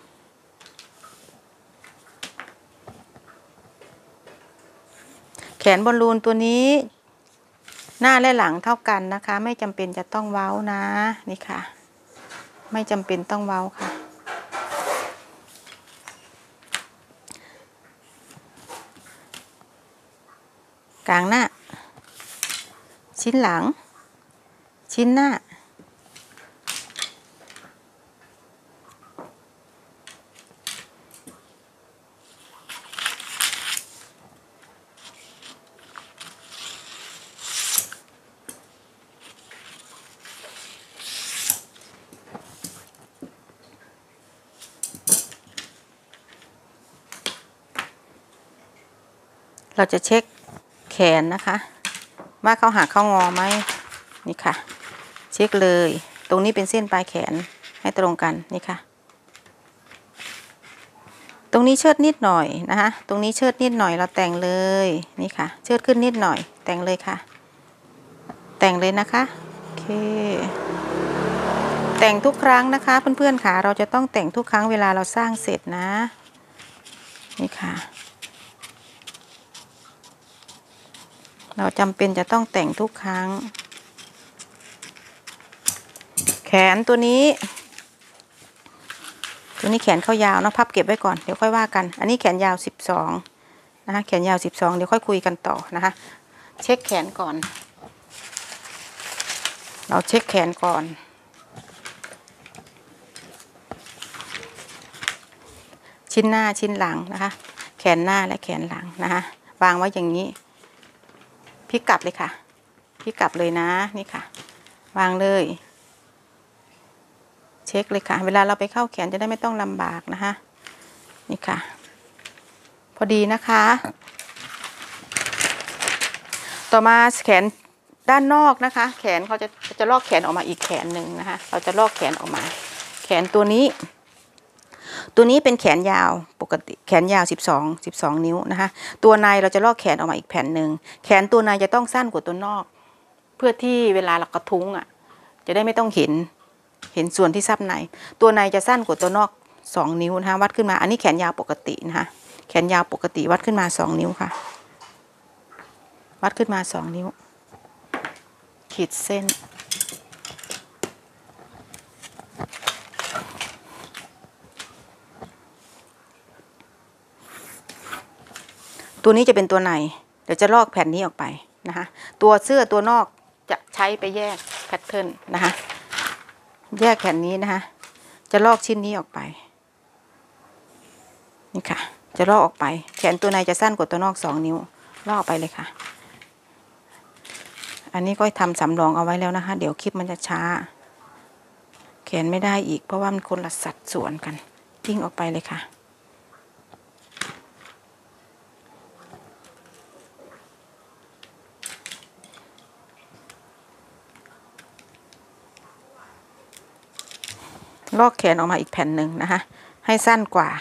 แขนบอลลูนตัวนี้หน้าและหลังเท่ากันนะคะไม่จำเป็นจะต้องเว้านะนี่ค่ะไม่จำเป็นต้องเว้าค่ะกลางหน้าชิ้นหลังชิ้นหน้าเราจะเช็คแขนนะคะว่าเขาหักเข้างอไหมนี่ค่ะเช็คเลยตรงนี้เป็นเส้นปลายแขนให้ตรงกันนี่ค่ะตรงนี้เชิดนิดหน่อยนะคะตรงนี้เชิดนิดหน่อยเราแต่งเลยนี่ค่ะเชิดขึ้นนิดหน่อยแต่งเลยค่ะแต่งเลยนะคะโอเคแต่งทุกครั้งนะคะเพื่อนๆค่ะเราจะต้องแต่งทุกครั้งเวลาเราสร้างเสร็จนะนี่ค่ะเราจำเป็นจะต้องแต่งทุกครั้งแขนตัวนี้แขนเข้ายาวนะพับเก็บไว้ก่อนเดี๋ยวค่อยว่ากันอันนี้แขนยาว12นะคะแขนยาว12เดี๋ยวค่อยคุยกันต่อนะคะเช็คแขนก่อนเราเช็คแขนก่อนชิ้นหน้าชิ้นหลังนะคะแขนหน้าและแขนหลังนะคะวางไว้อย่างนี้พลิกกลับเลยค่ะพลิกกลับเลยนะนี่ค่ะวางเลยเช็คเลยค่ะเวลาเราไปเข้าแขนจะได้ไม่ต้องลำบากนะคะนี่ค่ะพอดีนะคะต่อมาแขนด้านนอกนะคะแขนเขาจะลอกแขนออกมาอีกแขนหนึ่งนะคะเราจะลอกแขนออกมาแขนตัวนี้เป็นแขนยาวปกติแขนยาว12นิ้วนะคะตัวในเราจะลอกแขนออกมาอีกแผ่นหนึ่งแขนตัวในจะต้องสั้นกว่าตัวนอกเพื่อที่เวลาเรากระทุ้งจะได้ไม่ต้องเห็นส่วนที่ซับในตัวในจะสั้นกว่าตัวนอก2นิ้วนะคะวัดขึ้นมาอันนี้แขนยาวปกตินะคะแขนยาวปกติวัดขึ้นมา2นิ้วค่ะวัดขึ้นมา2นิ้วขีดเส้นตัวนี้จะเป็นตัวในเดี๋ยวจะลอกแผ่นนี้ออกไปนะคะตัวเสื้อตัวนอกจะใช้ไปแยกแพทเทิร์นนะคะแยกแผ่นนี้นะคะจะลอกชิ้นนี้ออกไปนี่ค่ะจะลอกออกไปแขนตัวในจะสั้นกว่าตัวนอก2นิ้วลอกออกไปเลยค่ะอันนี้ก็ทำสำรองเอาไว้แล้วนะคะเดี๋ยวคลิปมันจะช้าแขนไม่ได้อีกเพราะว่ามันคนละสัดส่วนกันทิ้งออกไปเลยค่ะลอกแขนออกมาอีกแผ่นหนึ่งนะคะให้สั้นกว่า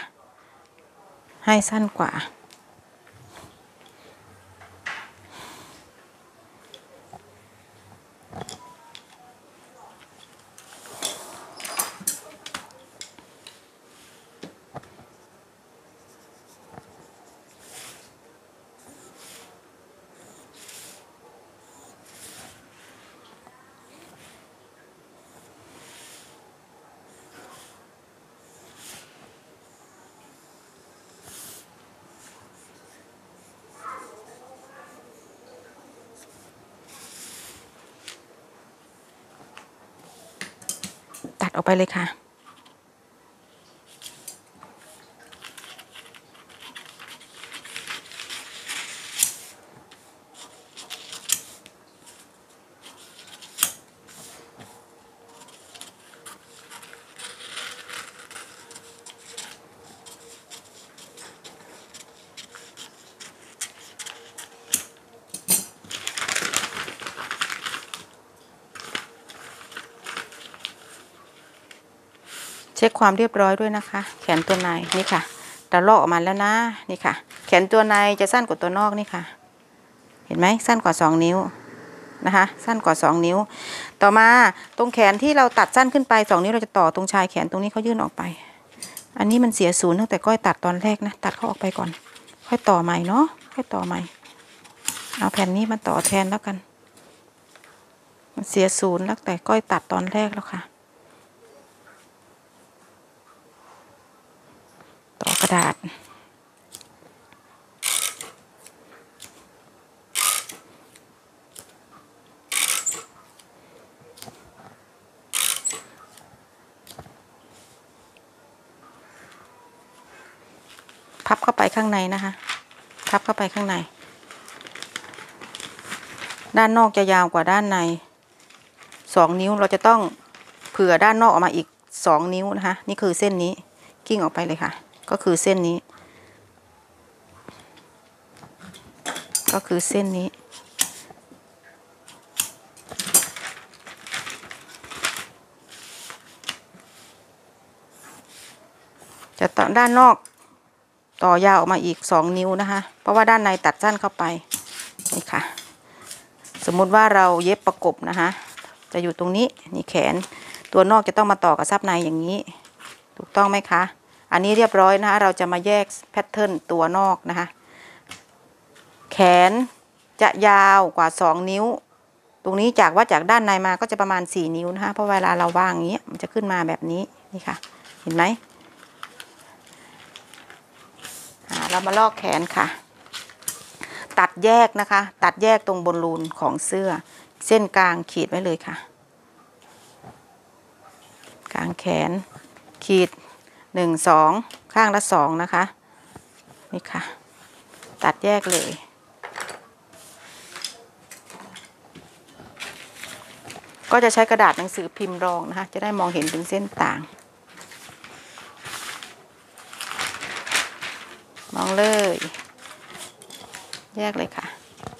ตัดออกไปเลยค่ะเช็คความเรียบร้อยด้วยนะคะแขนตัวในนี่ค่ะเราลอกออกมาแล้วนะนี่ค่ะแขนตัวในจะสั้นกว่าตัวนอกนี่ค่ะเห็นไหมสั้นกว่า2นิ้วนะคะสั้นกว่า2นิ้วต่อมาตรงแขนที่เราตัดสั้นขึ้นไป2นิ้วเราจะต่อตรงชายแขนตรงนี้เขายื่นออกไปอันนี้มันเสียศูนย์ตั้งแต่ก้อยตัดตอนแรกนะตัดเขาออกไปก่อนค่อยต่อใหม่เนาะค่อยต่อใหม่เอาแผ่นนี้มาต่อแทนแล้วกันมันเสียศูนย์ตั้งแต่ก้อยตัดตอนแรกแล้วค่ะต่อกระดาษพับเข้าไปข้างในนะคะพับเข้าไปข้างในด้านนอกจะยาวกว่าด้านใน2นิ้วเราจะต้องเผื่อด้านนอกออกมาอีก2นิ้วนะคะนี่คือเส้นนี้กิ้งออกไปเลยค่ะก็คือเส้นนี้จะต่อด้านนอกต่อยาวออกมาอีก2 นิ้วนะคะเพราะว่าด้านในตัดสั้นเข้าไปนี่ค่ะสมมุติว่าเราเย็บประกบนะคะจะอยู่ตรงนี้นี่แขนตัวนอกจะต้องมาต่อกับซับในอย่างนี้ถูกต้องไหมคะอันนี้เรียบร้อยนะคะเราจะมาแยกแพทเทิร์นตัวนอกนะคะแขนจะยาวกว่า2 นิ้วตรงนี้จากว่าจากด้านในมาก็จะประมาณ4 นิ้วนะคะเพราะเวลาเราวางอย่างนี้มันจะขึ้นมาแบบนี้นี่ค่ะเห็นไหมเรามาลอกแขนค่ะตัดแยกนะคะตัดแยกตรงบนรูนของเสื้อเส้นกลางขีดไว้เลยค่ะกลางแขนขีด1 2ข้างละ2นะคะนี่ค่ะตัดแยกเลยก็จะใช้กระดาษหนังสือพิมพ์รองนะคะจะได้มองเห็นเป็นเส้นต่างมองเลยแยกเลยค่ะ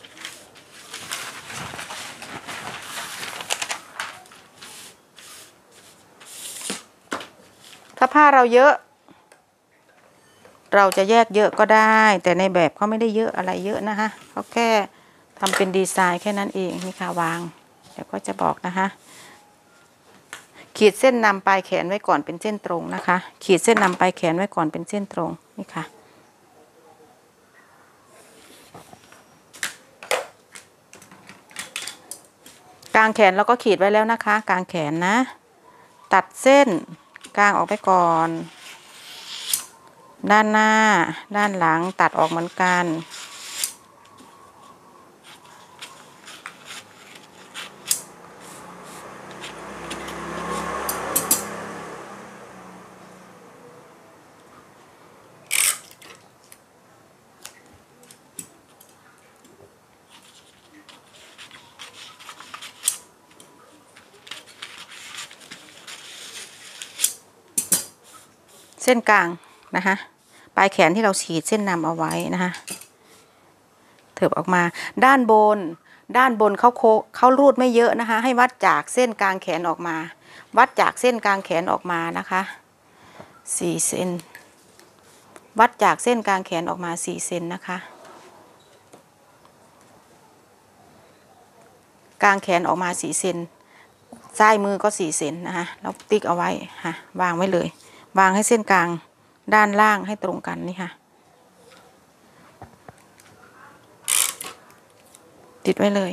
ถ้าผ้าเราเยอะเราจะแยกเยอะก็ได้แต่ในแบบเขาไม่ได้เยอะอะไรเยอะนะคะเขาแค่ทำเป็นดีไซน์แค่นั้นเองนี่ค่ะวางเดี๋ยวก็จะบอกนะคะขีดเส้นนำปลายแขนไว้ก่อนเป็นเส้นตรงนะคะขีดเส้นนำปลายแขนไว้ก่อนเป็นเส้นตรงนี่ค่ะกลางแขนเราก็ขีดไว้แล้วนะคะกลางแขนนะตัดเส้นกลางออกไปก่อนด้านหน้าด้านหลังตัดออกเหมือนกันเส้นกลางนะคะปลายแขนที่เราฉีดเส้นนำเอาไว้นะคะเถิบออกมาด้านบนเขารูดไม่เยอะนะคะให้วัดจากเส้นกลางแขนออกมาวัดจากเส้นกลางแขนออกมานะคะ4 เซนวัดจากเส้นกลางแขนออกมา4 เซนนะคะกลางแขนออกมา4 เซนซ้ายมือก็4 เซนนะคะเราติ๊กเอาไว้ค่ะวางไว้เลยวางให้เส้นกลางด้านล่างให้ตรงกันนี่ค่ะติดไว้เลย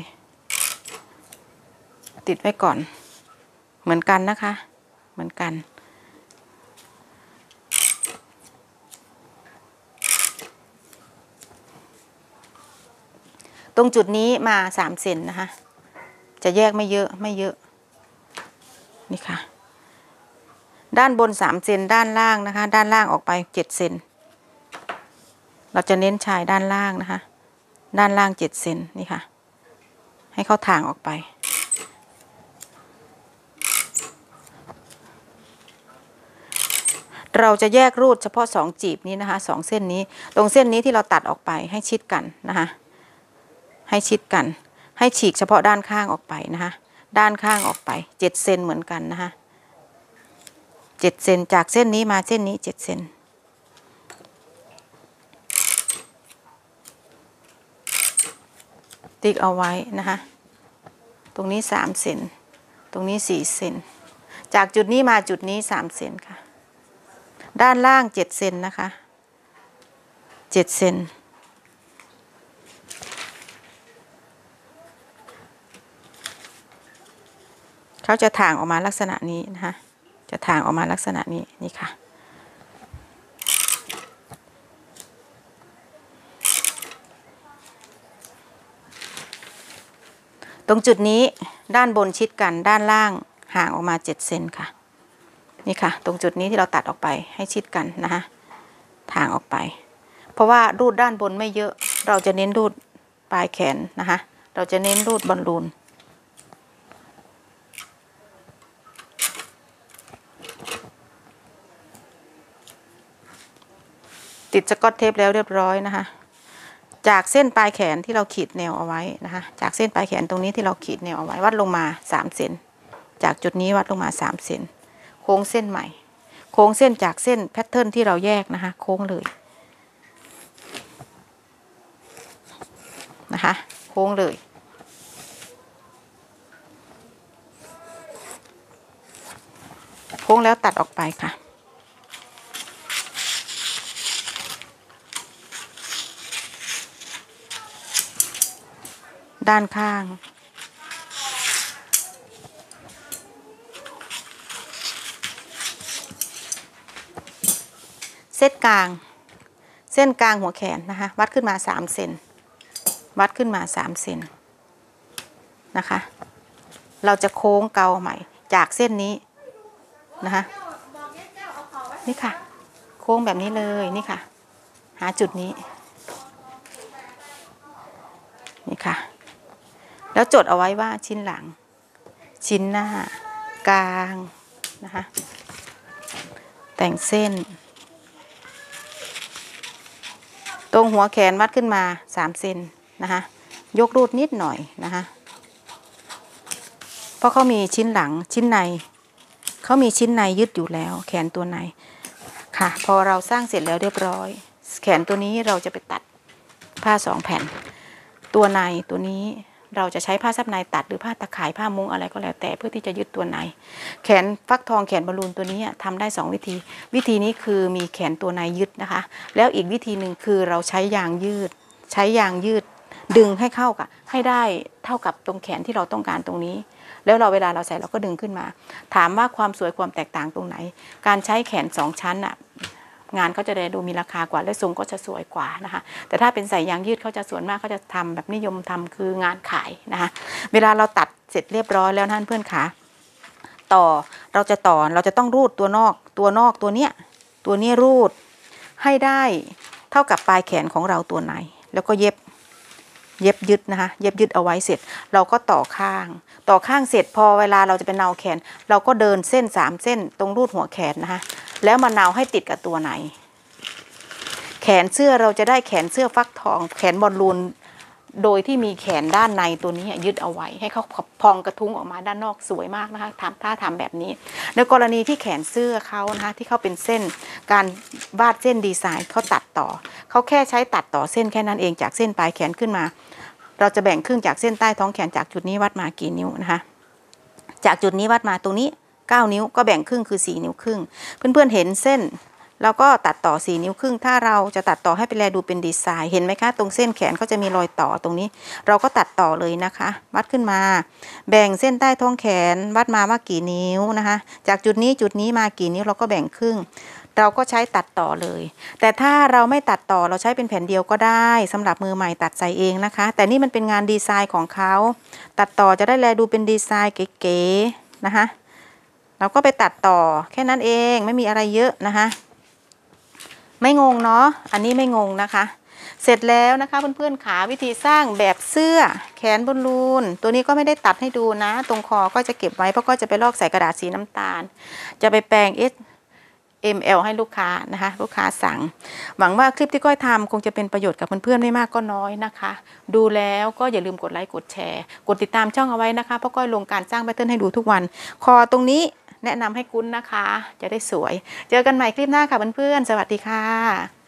ติดไว้ก่อนเหมือนกันนะคะเหมือนกันตรงจุดนี้มา3 เซนนะคะจะแยกไม่เยอะนี่ค่ะด้านบน3 เซนด้านล่างนะคะด้านล่างออกไป7 เซนเราจะเน้นชายด้านล่างนะคะด้านล่าง7 เซนนี่ค่ะให้เข้าทางออกไปเราจะแยกรูดเฉพาะ2 จีบนี้นะคะ2 เส้นนี้ตรงเส้นนี้ที่เราตัดออกไปให้ชิดกันนะคะให้ชิดกันให้ฉีกเฉพาะด้านข้างออกไปนะคะด้านข้างออกไป7 เซนเหมือนกันนะคะ7 เซนจากเส้นนี้มาเส้นนี้7 เซนติ๊กเอาไว้นะคะตรงนี้3 เซนตรงนี้4 เซนจากจุดนี้มาจุดนี้3 เซนค่ะด้านล่าง7 เซนนะคะ7 เซนเขาจะถ่างออกมาลักษณะนี้นะคะจะถ่างออกมาลักษณะนี้นี่ค่ะตรงจุดนี้ด้านบนชิดกันด้านล่างห่างออกมา7 เซนค่ะนี่ค่ะตรงจุดนี้ที่เราตัดออกไปให้ชิดกันนะคะถ่างออกไปเพราะว่ารูดด้านบนไม่เยอะเราจะเน้นรูดปลายแขนนะคะเราจะเน้นรูดบอลลูนติดสกอตเทปแล้วเรียบร้อยนะคะจากเส้นปลายแขนที่เราขีดแนวเอาไว้นะคะจากเส้นปลายแขนตรงนี้ที่เราขีดแนวเอาไว้วัดลงมา3 เซนจากจุดนี้วัดลงมา3 เซนโค้งเส้นใหม่โค้งเส้นจากเส้นแพทเทิร์นที่เราแยกนะคะโค้งเลยนะคะโค้งเลยโค้งแล้วตัดออกไปค่ะด้านข้างเส้นกลางหัวแขนนะคะวัดขึ้นมา3 เซนวัดขึ้นมา3 เซนนะคะเราจะโค้งเกาใหม่จากเส้นนี้นะคะนี่ค่ะโค้งแบบนี้เลยนี่ค่ะหาจุดนี้นี่ค่ะแล้วจดเอาไว้ว่าชิ้นหลังชิ้นหน้ากลางนะคะแต่งเส้นตรงหัวแขนวัดขึ้นมา3 เซนนะคะยกรูดนิดหน่อยนะคะเพราะเขามีชิ้นหลังชิ้นในเขามีชิ้นในยึดอยู่แล้วแขนตัวในค่ะพอเราสร้างเสร็จแล้วเรียบร้อยแขนตัวนี้เราจะไปตัดผ้า2 แผ่นตัวในตัวนี้เราจะใช้ผ้าซับในตัดหรือผ้าตะข่ายผ้ามุ้งอะไรก็แล้วแต่เพื่อที่จะยึดตัวในแขนฟักทองแขนบอลลูนตัวนี้ทำได้2 วิธีวิธีนี้คือมีแขนตัวในยึดนะคะแล้วอีกวิธีหนึ่งคือเราใช้ยางยืดดึงให้เข้ากับให้ได้เท่ากับตรงแขนที่เราต้องการตรงนี้แล้วเวลาเราใส่เราก็ดึงขึ้นมาถามว่าความสวยความแตกต่างตรงไหนการใช้แขน2 ชั้นอ่ะงานก็จะได้ดูมีราคากว่าและทรงก็จะสวยกว่านะคะแต่ถ้าเป็นใส่ยางยืดเขาจะส่วนมากเขาจะทำแบบนิยมทำคืองานขายนะคะเวลาเราตัดเสร็จเรียบร้อยแล้วท่านเพื่อนขาเราจะต้องรูดตัวนอกตัวเนี้ยรูดให้ได้เท่ากับปลายแขนของเราตัวในแล้วก็เย็บยึดนะคะเย็บยึดเอาไว้เสร็จเราก็ต่อข้างเสร็จพอเวลาเราจะเป็นเนาแขนเราก็เดินเส้น3 เส้นตรงรูดหัวแขนนะคะแล้วมาเนาให้ติดกับตัวในแขนเสื้อเราจะได้แขนเสื้อฟักทองแขนบอลลูนโดยที่มีแขนด้านในตัวนี้ยึดเอาไว้ให้เขาพองกระทุ้งออกมาด้านนอกสวยมากนะคะถ้าทำแบบนี้ในกรณีที่แขนเสื้อเขานะคะที่เขาเป็นเส้นการวาดเส้นดีไซน์เขาตัดต่อเขาแค่ใช้ตัดต่อเส้นแค่นั้นเองจากเส้นปลายแขนขึ้นมาเราจะแบ่งครึ่งจากเส้นใต้ท้องแขนจากจุดนี้วัดมากี่นิ้วนะคะจากจุดนี้วัดมาตรงนี้9 นิ้วก็แบ่งครึ่งคือ4 นิ้วครึ่งเพื่อนๆเห็นเส้นแล้วก็ตัดต่อ4 นิ้วครึ่งถ้าเราจะตัดต่อให้เป็นแลดูเป็นดีไซน์เห็นไหมคะตรงเส้นแขนเขาจะมีรอยต่อตรงนี้เราก็ตัดต่อเลยนะคะวัดขึ้นมาแบ่งเส้นใต้ท้องแขนวัดมาว่ากี่นิ้วนะคะจากจุดนี้มากี่นิ้วเราก็แบ่งครึ่งเราก็ใช้ตัดต่อเลยแต่ถ้าเราไม่ตัดต่อเราใช้เป็นแผ่นเดียวก็ได้สำหรับมือใหม่ตัดใส่เองนะคะแต่นี่มันเป็นงานดีไซน์ของเขาตัดต่อจะได้แลดูเป็นดีไซน์เก๋ๆนะคะเราก็ไปตัดต่อแค่นั้นเองไม่มีอะไรเยอะนะคะไม่งงเนาะอันนี้ไม่งงนะคะเสร็จแล้วนะคะเพื่อนๆขาวิธีสร้างแบบเสื้อแขนบอลลูนตัวนี้ก็ไม่ได้ตัดให้ดูนะตรงคอก็จะเก็บไว้เพราะก็จะไปลอกใส่กระดาษสีน้ำตาลจะไปแปรง ML ให้ลูกค้านะคะลูกค้าสั่งหวังว่าคลิปที่ก้อยทำคงจะเป็นประโยชน์กับเพื่อนๆไม่มากก็น้อยนะคะดูแล้วก็อย่าลืมกดไลค์กดแชร์กดติดตามช่องเอาไว้นะคะเพราะก้อยลงการสร้างแพทเทิร์นให้ดูทุกวันคอตรงนี้แนะนำให้กุ้นนะคะจะได้สวยเจอกันใหม่คลิปหน้าค่ะเพื่อนๆสวัสดีค่ะ